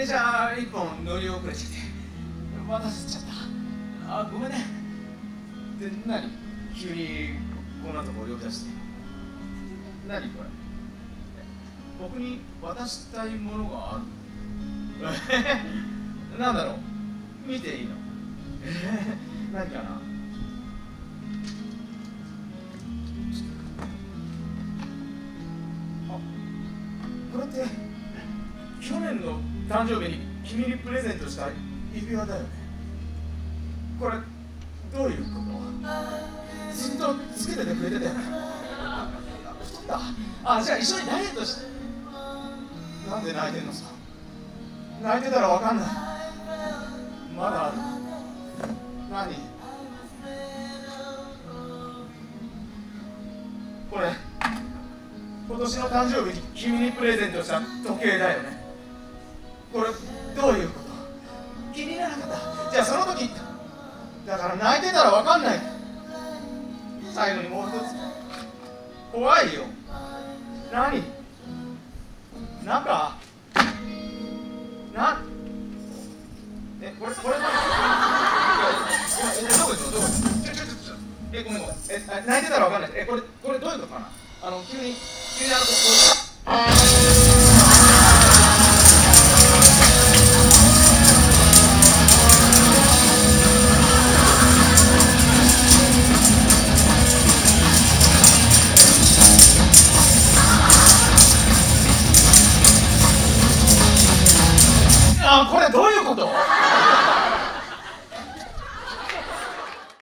電車1本乗り遅れてきて渡せちゃった。あ、ごめんね。で、何急にこんなとこ呼び出して。何これ、僕に渡したいものがある。なんだろう、見ていいの？何かな。あ、これって去年の誕生日に君にプレゼントした指輪だよね。これどういうこと？ずっとつけててくれてたよね。太った。あ、じゃあ一緒にダイエットして。なんで泣いてんのさ。泣いてたらわかんない。まだある。何これ、今年の誕生日に君にプレゼントした時計だよね。これどういうこと？気にならなかった。じゃあその時だから泣いてたらわかんない。最後にもう一つ。怖いよ。何？なんかこれどこ行くの？どこ行くの？ごめんごめん。泣いてたらわかんない。これどういうことかな。急にここ